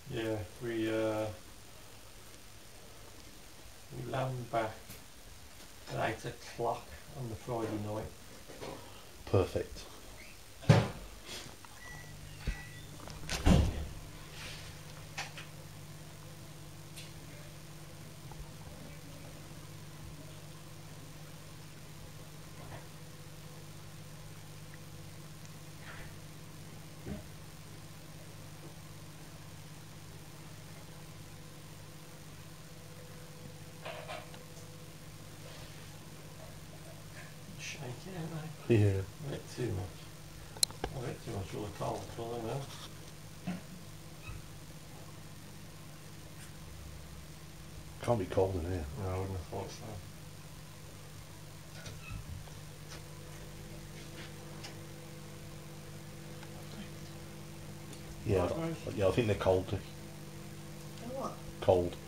Yeah, we land back at 8 o'clock on the Friday night. Perfect. Shaky, aren't they? Yeah. A bit too much. A bit too much of the cold colour now. Can't be cold in here. No, I wouldn't have thought so. Yeah, Right, right. yeah, I think they're cold. Oh, what? Cold.